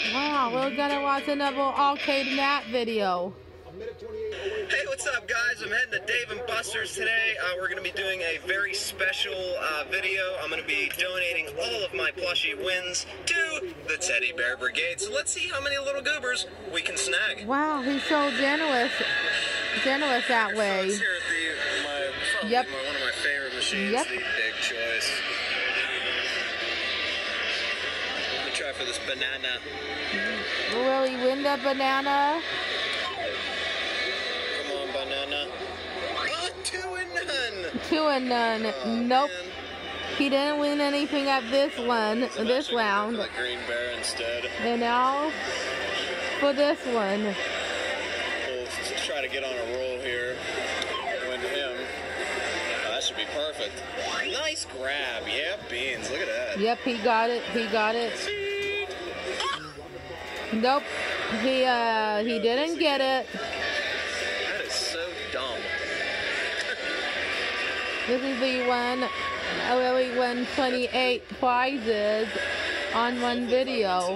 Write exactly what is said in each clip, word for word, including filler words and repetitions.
Wow, we're gonna watch another Arcade Nat video. Hey, what's up, guys? I'm heading to Dave and Buster's today. Uh, we're going to be doing a very special uh, video. I'm going to be donating all of my plushie wins to the Teddy Bear Brigade. So let's see how many little goobers we can snag. Wow, he's so generous, generous that way. Folks, here at the, my, probably Yep. my, one of my favorite machines, Yep. the Big Choice. Let me try for this banana. Will he win the banana? Banana. Oh, two and none. Two and none. Oh, nope. Man. He didn't win anything at this one, So this round. The green bear instead. And now for this one. We'll try to get on a roll here. Win him. Oh, that should be perfect. Nice grab. Yeah, beans. Look at that. Yep, he got it. He got it. Nope. He uh he didn't get it. This is the one where we win twenty-eight prizes on one video.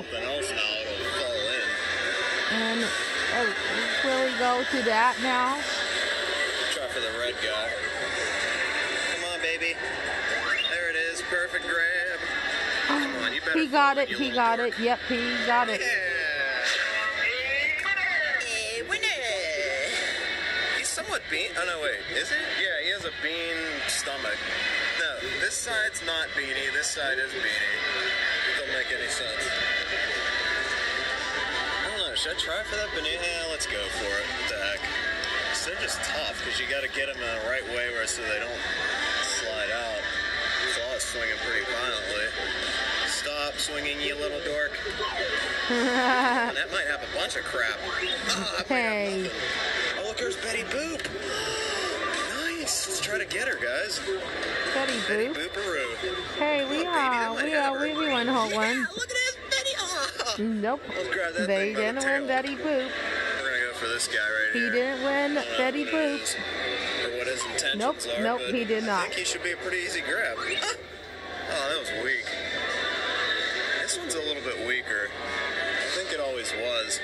And oh, will we go to that now? Try for the red guy. Come on, baby. There it is. Perfect grab. Come on, you better. He got it. He got it. Yep, he got it. Yeah. Hey, winner. He's somewhat bean. Oh no, wait. Is he? Yeah, he has a bean stomach. No, this side's not beanie. This side is beanie. It don't make any sense. I don't know. Should I try for that banana? Yeah, let's go for it. What the heck? So they're just tough because you got to get them in the right way where so they don't slide out. Claw is swinging pretty violently. Stop swinging, you little dork. And that might have a bunch of crap. Oh, Hey. Oh, look, there's Betty Boop. Nice. Let's try to get her, guys. Betty Betty Boop. Booparoo. Hey, we Oh, are, baby, we that are, might we, have we her. won whole Yeah, one. look at this, Betty. Oh. Nope. Let's grab that They thing by the didn't win tail. Betty Boop. We're gonna go for this guy right He here. didn't win I don't know Betty what it Boop. is or what his intentions Nope, are, nope, but he did not. I think he should be a pretty easy grab. Ah. Oh, that was weak. This one's a little bit weaker. I think it always was.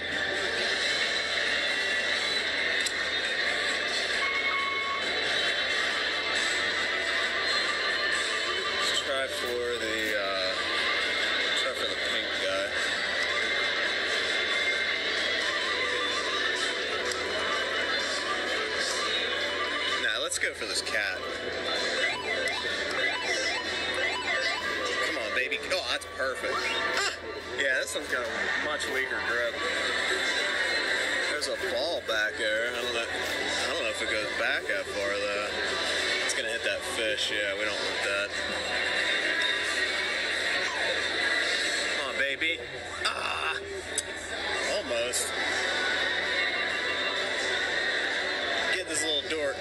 Let's try for the uh, try for the pink guy. Nah, let's go for this cat. Come on, baby. Oh, that's perfect. Ah! Yeah, this one's got a much weaker grip. There's a ball back there. I don't know. I don't know if it goes back that far though. It's gonna hit that fish. Yeah, we don't want that. Come on, baby. Ah, almost. Get this little dork.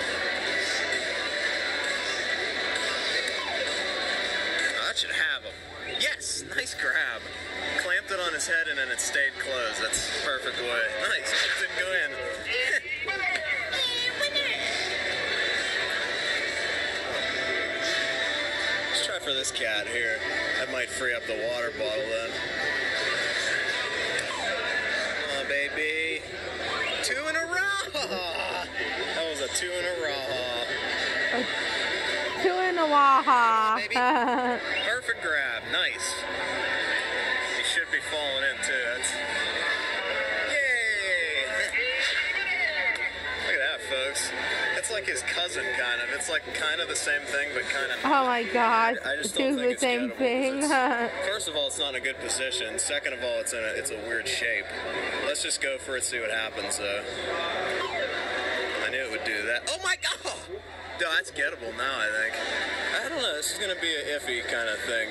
That should have him. Yes, nice grab. Clamped it on his head and then it stayed closed. That's the perfect way. Nice. It didn't go in. Let's try for this cat here. That might free up the water bottle then. Come on, baby. Two in a row. That was a two in a row. Two in a waha. Perfect grab. Nice. He should be falling in too. That's... Yay! Look at that, folks. It's like his cousin, kind of. It's like kind of the same thing, but kind of. Oh my God. I just Do don't think the it's same gettable, 'cause thing. it's- First of all, it's not in a good position. Second of all, it's in a it's a weird shape. Let's just go for it, see what happens. Though. I knew it would do that. Oh my God! No, that's gettable now, I think. I don't know. This is gonna be an iffy kind of thing.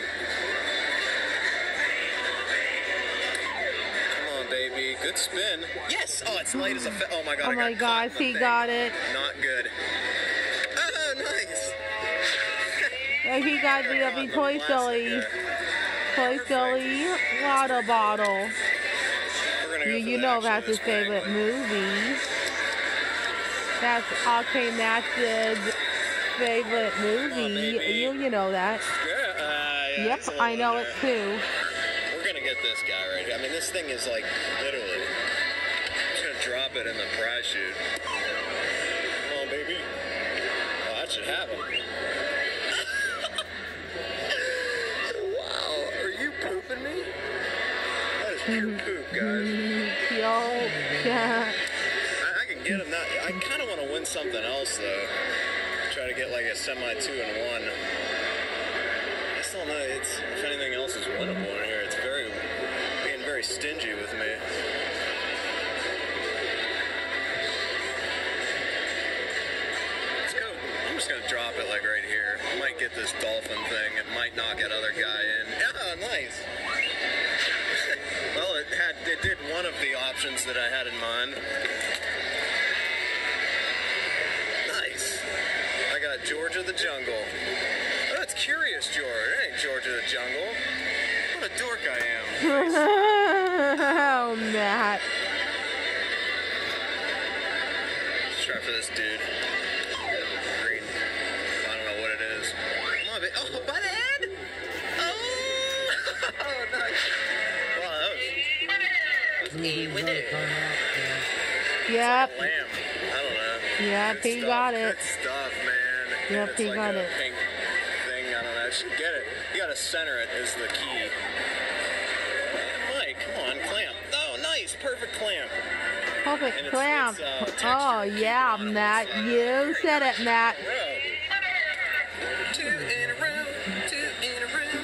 Come on, baby. Good spin. Yes. Oh, it's light as a. Fe oh my God. Oh I my got caught in gosh, the he thing. got it. Not good. Oh, nice. And he got the Caught uh, in the Toy plastic Story, there. Toy Story water bottle. We're gonna go You, for you the know action that's of his this favorite penguin. movie. That's Arcade Nat's favorite movie. baby. You you know that. Yeah, uh, yeah, Yep, it's a little I know in it there. too. We're gonna gonna get this guy right here. I mean, this thing is like literally. I'm just gonna drop it in the prize chute. Come on, baby. Oh, that should have him. Wow, are you pooping me? That is pure poop, guys. Yo, yeah. I, I can get him. That I kind of want to win something else though. Try to get like a semi two and one. I still know it's if anything else is winnable in here. It's very being very stingy with me. Let's go. I'm just gonna drop it like right here. I might get this dolphin thing. It might knock that other guy in. Oh, nice. Well, it had it did one of the options that I had in mind. Nice. I got George of the Jungle. Oh, that's Curious George. It ain't George of the Jungle. What a dork I am. Oh, Matt. Let's try for this dude. Green. I don't know what it is. Come on, baby. Oh, by the head? Oh! Oh, nice. Wow, that was... That was a winner. Yep. Lamb. I don't know. Yep, Good he stuff. got it. Good stuff, man. Yep, It's he like got a it. Pink thing. I don't know. I should get it. You gotta center it is the key. Mike, come on, clamp. Oh, nice. Perfect clamp. Perfect And it's- clamp. it's, uh, texture. Oh, yeah, Keep it on Matt. one side. You said it, Matt. Row. Two in a row. Two in a row.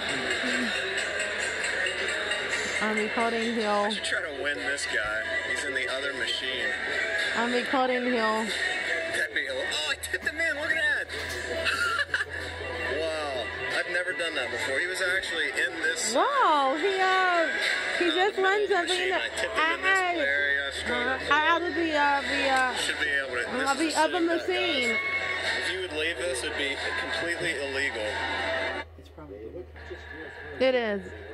I'm recording I Hill. should try to win this guy. He's in the other machine. I'm recording Hill. That'd be a, oh, I tipped him in. Look at that. Wow. I've never done that before. He was actually in this. Wow, he uh, he uh, just the won middle of the something. machine. I tipped him in this I, area. Straight I, out of the uh, the uh, Should be able to. of This the is other sick, that, machine. guys. If you would leave this, it'd be completely illegal. It is.